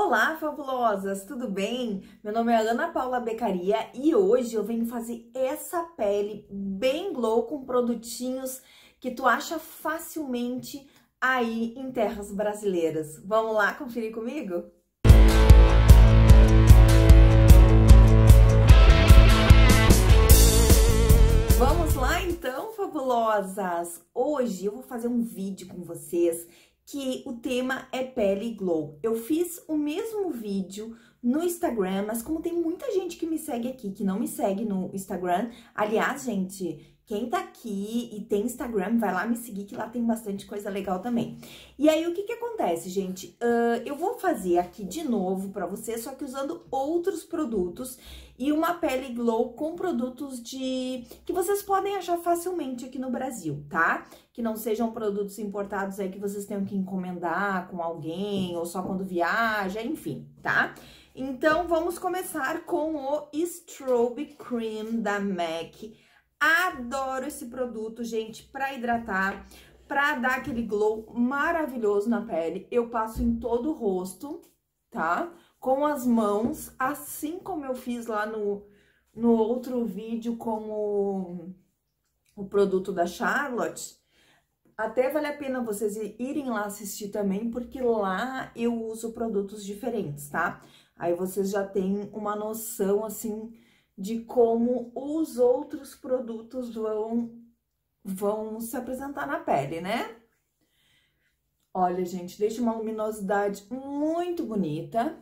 Olá, fabulosas! Tudo bem? Meu nome é Ana Paula Beccaria e hoje eu venho fazer essa pele bem glow com produtinhos que tu acha facilmente aí em terras brasileiras. Vamos lá conferir comigo? Vamos lá então, fabulosas! Hoje eu vou fazer um vídeo com vocês que o tema é pele glow. Eu fiz o mesmo vídeo no Instagram, mas como tem muita gente que me segue aqui, que não me segue no Instagram, aliás, gente, quem tá aqui e tem Instagram, vai lá me seguir, que lá tem bastante coisa legal também. E aí, o que que acontece, gente? Eu vou fazer aqui de novo pra vocês, só que usando outros produtos e uma pele glow com produtos que vocês podem achar facilmente aqui no Brasil, tá? Que não sejam produtos importados aí que vocês tenham que encomendar com alguém ou só quando viaja, enfim, tá? Então, vamos começar com o Strobe Cream da MAC. Adoro esse produto, gente, pra hidratar, pra dar aquele glow maravilhoso na pele. Eu passo em todo o rosto, tá? Com as mãos, assim como eu fiz lá no outro vídeo com o produto da Charlotte. Até vale a pena vocês irem lá assistir também, porque lá eu uso produtos diferentes, tá? Aí vocês já têm uma noção, assim, de como os outros produtos vão se apresentar na pele, né? Olha, gente, deixa uma luminosidade muito bonita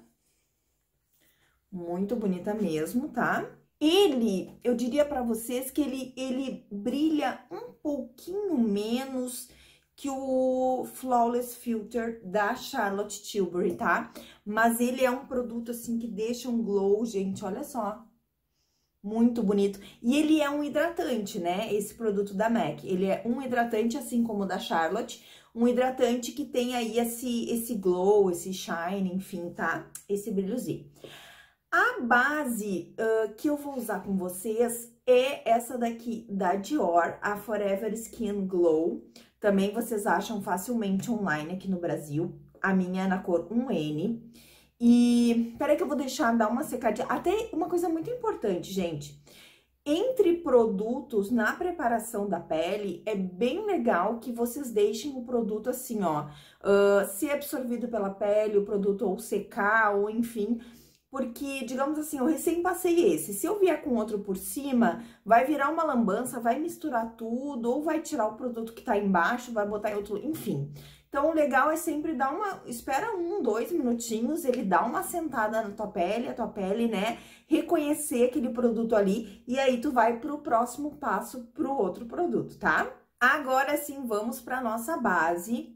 mesmo, tá? Eu diria pra vocês que ele brilha um pouquinho menos que o Flawless Filter da Charlotte Tilbury, tá? Mas ele é um produto, assim, que deixa um glow, gente, olha só. Muito bonito. E ele é um hidratante, né? Esse produto da MAC. Ele é um hidratante, assim como o da Charlotte. Um hidratante que tem aí esse glow, esse shine, enfim, tá? Esse brilhozinho. A base que eu vou usar com vocês é essa daqui da Dior, a Forever Skin Glow. Também vocês acham facilmente online aqui no Brasil. A minha é na cor 1N. E peraí que eu vou dar uma secadinha. Até uma coisa muito importante, gente. Entre produtos na preparação da pele, é bem legal que vocês deixem o produto assim, ó. Ser absorvido pela pele, o produto ou secar, ou enfim. Porque, digamos assim, eu recém passei esse. Se eu vier com outro por cima, vai virar uma lambança, vai misturar tudo, ou vai tirar o produto que tá embaixo, vai botar em outro, enfim. Então, o legal é sempre espera 1, 2 minutinhos, ele dá uma sentada na tua pele, a tua pele, né, reconhecer aquele produto ali, e aí tu vai pro próximo passo, pro outro produto, tá? Agora sim, vamos pra nossa base.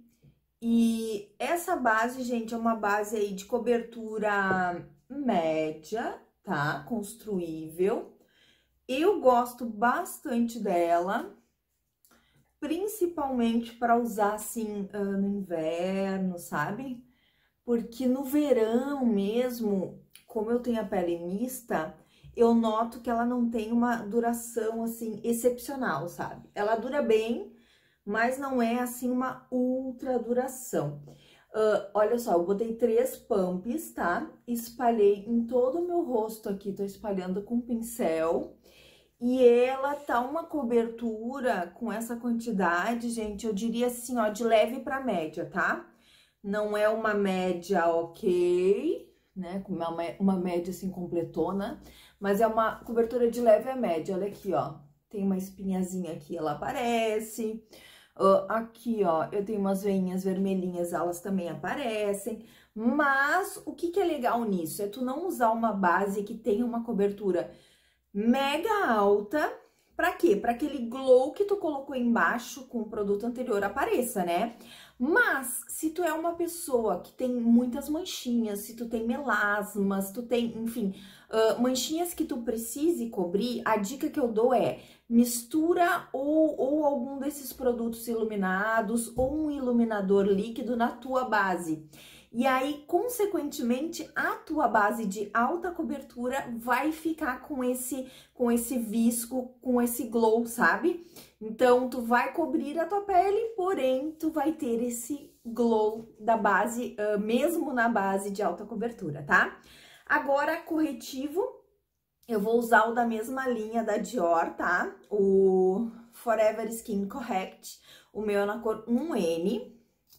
E essa base, gente, é uma base aí de cobertura média, tá? Construível. Eu gosto bastante dela, principalmente para usar assim no inverno, sabe? Porque no verão mesmo, como eu tenho a pele mista, eu noto que ela não tem uma duração assim excepcional, sabe? Ela dura bem, mas não é assim uma ultra duração. Olha só, eu botei 3 pumps, tá? Espalhei em todo o meu rosto aqui, tô espalhando com pincel. E ela tá uma cobertura com essa quantidade, gente, eu diria assim, ó, de leve pra média, tá? Não é uma média ok, né? Uma média assim completona, mas é uma cobertura de leve a média. Olha aqui, ó, tem uma espinhazinha aqui, ela aparece. Aqui, ó, eu tenho umas veinhas vermelhinhas, elas também aparecem. Mas o que é legal nisso? É tu não usar uma base que tenha uma cobertura mega alta. Pra quê? Pra aquele glow que tu colocou embaixo com o produto anterior apareça, né? Mas, se tu é uma pessoa que tem muitas manchinhas, se tu tem melasmas, tu tem, enfim, manchinhas que tu precise cobrir, a dica que eu dou é mistura ou algum desses produtos iluminados ou um iluminador líquido na tua base. E aí, consequentemente, a tua base de alta cobertura vai ficar com esse visco, com esse glow, sabe? Então, tu vai cobrir a tua pele, porém, tu vai ter glow da base, mesmo na base de alta cobertura, tá? Agora, corretivo, eu vou usar o da mesma linha da Dior, tá? O Forever Skin Correct, o meu é na cor 1N.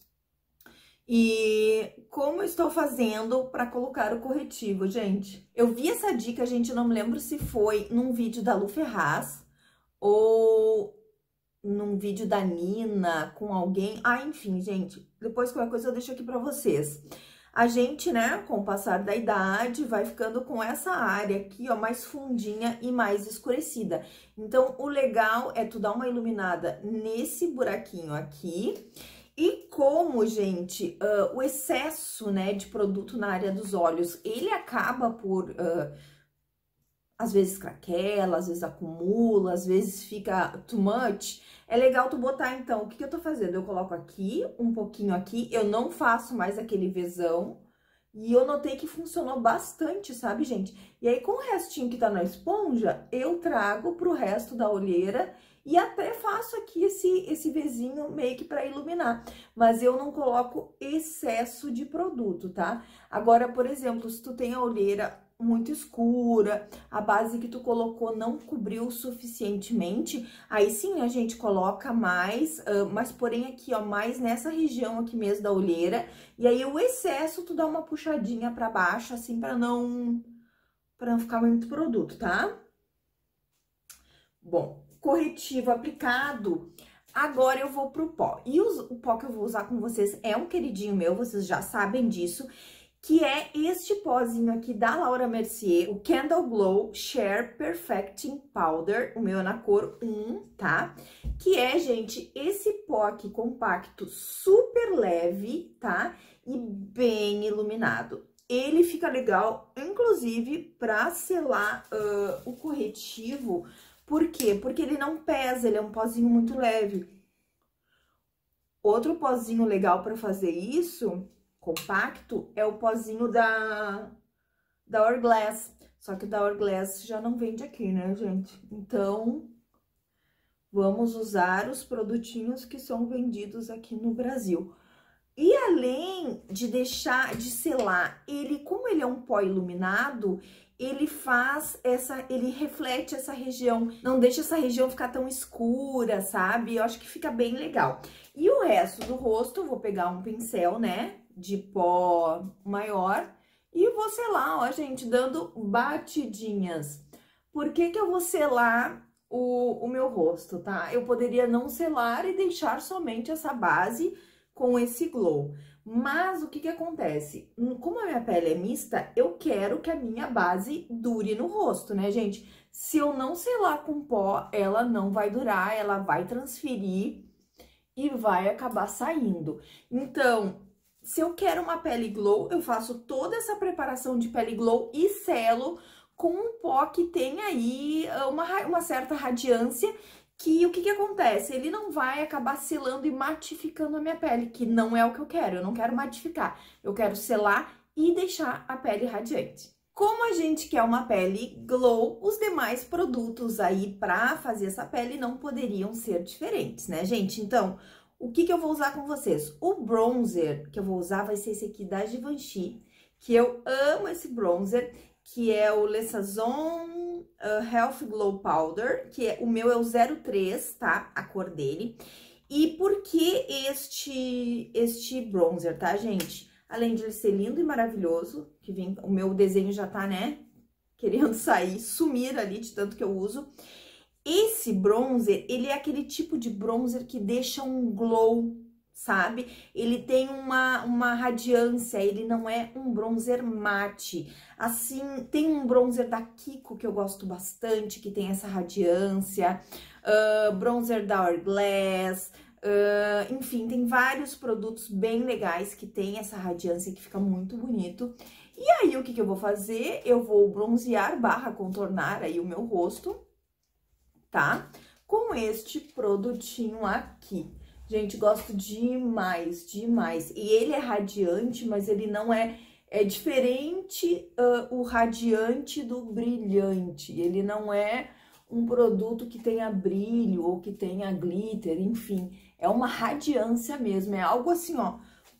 E como eu estou fazendo para colocar o corretivo, gente? Eu vi essa dica, gente, eu não me lembro se foi num vídeo da Lu Ferraz ou num vídeo da Nina com alguém. Ah, enfim, gente, depois qualquer coisa eu deixo aqui para vocês. A gente, né, com o passar da idade, vai ficando com essa área aqui, ó, mais fundinha e mais escurecida. Então, o legal é tu dar uma iluminada nesse buraquinho aqui. E como, gente, o excesso, né, de produto na área dos olhos, ele acaba por, às vezes craquela, às vezes acumula, às vezes fica too much, é legal tu botar, então, o que eu tô fazendo? Eu coloco aqui, um pouquinho aqui, eu não faço mais aquele Vzão, e eu notei que funcionou bastante, sabe, gente? E aí, com o restinho que tá na esponja, eu trago pro resto da olheira e até faço aqui esse Vzinho meio que pra iluminar. Mas eu não coloco excesso de produto, tá? Agora, por exemplo, se tu tem a olheira muito escura, a base que tu colocou não cobriu suficientemente, aí sim a gente coloca mais, mas porém aqui, ó, mais nessa região aqui mesmo da olheira, e aí o excesso tu dá uma puxadinha pra baixo, assim, pra não ficar muito produto, tá? Bom, corretivo aplicado, agora eu vou pro pó. E o pó que eu vou usar com vocês é um queridinho meu, vocês já sabem disso, que é este pozinho aqui da Laura Mercier, o Candle Glow Sheer Perfecting Powder, o meu é na cor 1, tá? Que é, gente, esse pó aqui compacto, super leve, tá? E bem iluminado. Ele fica legal, inclusive, pra selar o corretivo. Por quê? Porque ele não pesa, ele é um pozinho muito leve. Outro pozinho legal pra fazer isso, compacto, é o pozinho da Hourglass. Só que o da Hourglass já não vende aqui, né, gente? Então, vamos usar os produtinhos que são vendidos aqui no Brasil. E além de deixar, de selar, ele, como ele é um pó iluminado, ele ele reflete essa região, não deixa essa região ficar tão escura, sabe? Eu acho que fica bem legal. E o resto do rosto, eu vou pegar um pincel, né, de pó maior e vou selar, ó, gente, dando batidinhas. Por que que eu vou selar o meu rosto, tá? Eu poderia não selar e deixar somente essa base com esse glow. Mas o que que acontece? Como a minha pele é mista, eu quero que a minha base dure no rosto, né, gente? Se eu não selar com pó, ela não vai durar, ela vai transferir e vai acabar saindo. Então, se eu quero uma pele glow, eu faço toda essa preparação de pele glow e selo com um pó que tem aí uma certa radiância, que o que que acontece? Ele não vai acabar selando e matificando a minha pele, que não é o que eu quero. Eu não quero matificar, eu quero selar e deixar a pele radiante. Como a gente quer uma pele glow, os demais produtos aí pra fazer essa pele não poderiam ser diferentes, né, gente? Então, o que que eu vou usar com vocês? O bronzer que eu vou usar vai ser esse aqui da Givenchy, que eu amo esse bronzer, que é o Le Sazon Health Glow Powder, que o meu é o 03, tá? A cor dele. E por que este bronzer, tá, gente? Além de ele ser lindo e maravilhoso, que vem, o meu desenho já tá, né, querendo sair, sumir ali de tanto que eu uso. Esse bronzer, ele é aquele tipo de bronzer que deixa um glow, sabe? Ele tem uma radiância, ele não é um bronzer mate. Assim, tem um bronzer da Kiko que eu gosto bastante, que tem essa radiância, bronzer da Hourglass, enfim, tem vários produtos bem legais que tem essa radiância que fica muito bonito. E aí, o que que eu vou fazer? Eu vou bronzear / contornar aí o meu rosto, tá? Com este produtinho aqui. Gente, gosto demais, demais. E ele é radiante, mas ele não é diferente o radiante do brilhante. Ele não é um produto que tenha brilho ou que tenha glitter, enfim. É uma radiância mesmo, é algo assim, ó,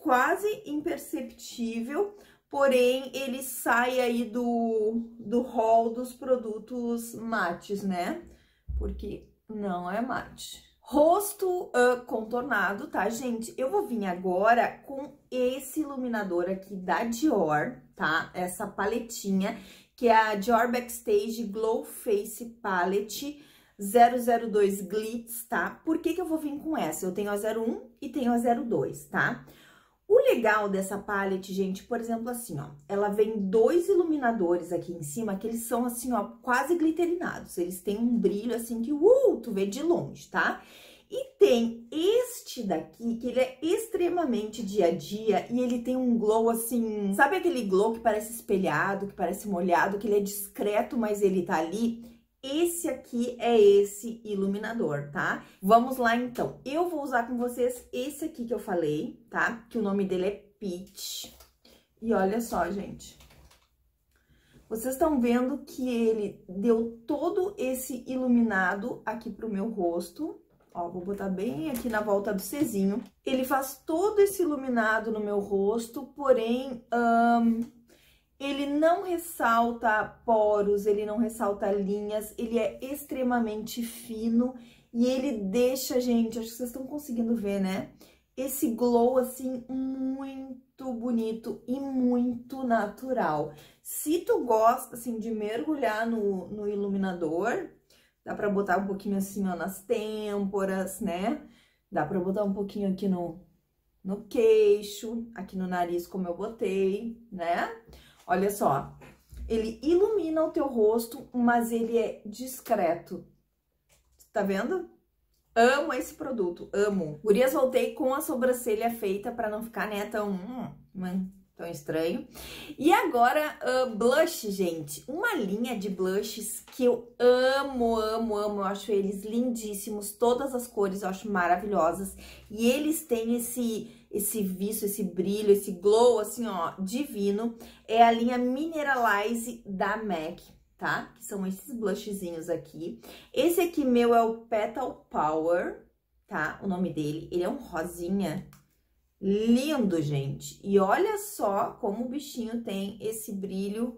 quase imperceptível, porém ele sai aí do hall dos produtos mates, né? Porque não é mate. Rosto contornado, tá, gente? Eu vou vir agora com esse iluminador aqui da Dior, tá? Essa paletinha, que é a Dior Backstage Glow Face Palette 002 Glitz, tá? Por que que eu vou vir com essa? Eu tenho a 01 e tenho a 02, tá? O legal dessa palette, gente, por exemplo, assim, ó, ela vem 2 iluminadores aqui em cima, que eles são assim, ó, quase glitterinados. Eles têm um brilho assim que, tu vê de longe, tá? E tem este daqui, que ele é extremamente dia a dia e ele tem um glow assim, sabe aquele glow que parece espelhado, que parece molhado, que ele é discreto, mas ele tá ali? Esse aqui é esse iluminador, tá? Vamos lá, então. Eu vou usar com vocês esse aqui que eu falei, tá? Que o nome dele é Peach. E olha só, gente. Vocês estão vendo que ele deu todo esse iluminado aqui pro meu rosto. Ó, vou botar bem aqui na volta do Czinho. Ele faz todo esse iluminado no meu rosto, porém... ele não ressalta poros, ele não ressalta linhas, ele é extremamente fino e ele deixa, gente, acho que vocês estão conseguindo ver, né? Esse glow, assim, muito bonito e muito natural. Se tu gosta, assim, de mergulhar no iluminador, dá pra botar um pouquinho assim, ó, nas têmporas, né? Dá pra botar um pouquinho aqui no queixo, aqui no nariz, como eu botei, né? Olha só, ele ilumina o teu rosto, mas ele é discreto. Tá vendo? Amo esse produto, amo. Gurias, voltei com a sobrancelha feita pra não ficar, né, tão estranho. E agora, blush, gente. Uma linha de blushes que eu amo, amo, amo. Eu acho eles lindíssimos. Todas as cores eu acho maravilhosas. E eles têm esse viço, esse brilho, esse glow, assim, ó, divino. É a linha Mineralize da MAC, tá? Que são esses blushzinhos aqui. Esse aqui meu é o Petal Power, tá? O nome dele. Ele é um rosinha lindo, gente. E olha só como o bichinho tem esse brilho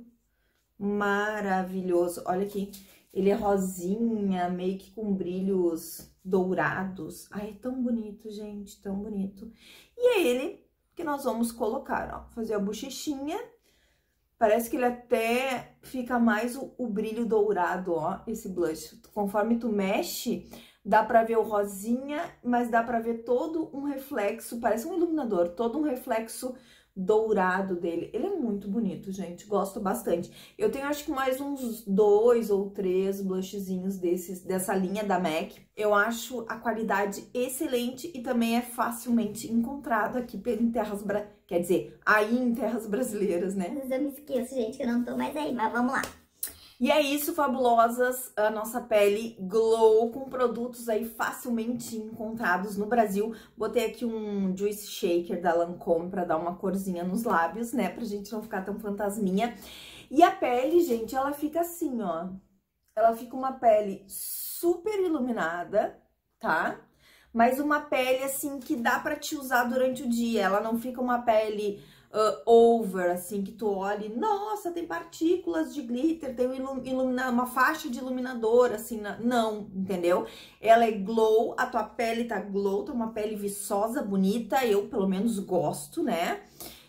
maravilhoso. Olha aqui, ele é rosinha, meio que com brilhos dourados. Ai, é tão bonito, gente, tão bonito. E é ele que nós vamos colocar, ó. Fazer a bochechinha. Parece que ele até fica mais o brilho dourado, ó, esse blush. Conforme tu mexe, dá pra ver o rosinha, mas dá pra ver todo um reflexo, parece um iluminador, todo um reflexo dourado dele. Ele é muito bonito, gente, gosto bastante. Eu tenho acho que mais uns 2 ou 3 blushzinhos dessa linha da MAC. Eu acho a qualidade excelente e também é facilmente encontrado aqui em terras quer dizer, aí em terras brasileiras, né? Às vezes eu me esqueço, gente, que eu não tô mais aí, mas vamos lá. E é isso, fabulosas, a nossa pele glow com produtos aí facilmente encontrados no Brasil. Botei aqui um Juice Shaker da Lancôme pra dar uma corzinha nos lábios, né, pra gente não ficar tão fantasminha. E a pele, gente, ela fica assim, ó, ela fica uma pele super iluminada, tá? Mas uma pele, assim, que dá pra te usar durante o dia, ela não fica uma pele... over, assim, que tu olhe, nossa, tem partículas de glitter, tem uma faixa de iluminador, assim, não, entendeu? Ela é glow, a tua pele tá glow, tá uma pele viçosa, bonita, eu pelo menos gosto, né?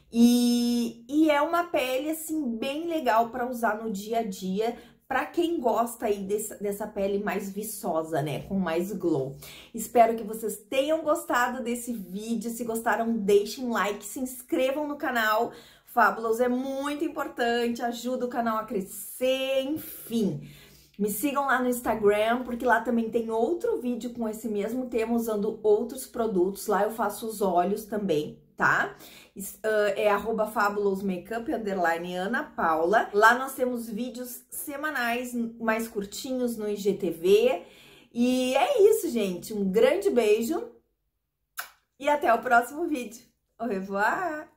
E é uma pele, assim, bem legal pra usar no dia a dia, pra quem gosta aí dessa pele mais viçosa, né? Com mais glow. Espero que vocês tenham gostado desse vídeo. Se gostaram, deixem um like, se inscrevam no canal. Fabulous é muito importante, ajuda o canal a crescer, enfim. Me sigam lá no Instagram, porque lá também tem outro vídeo com esse mesmo tema, usando outros produtos. Lá eu faço os olhos também, tá? É @fabulousmakeup_Ana Paula. Lá nós temos vídeos semanais mais curtinhos no IGTV. E é isso, gente. Um grande beijo e até o próximo vídeo. Au revoir!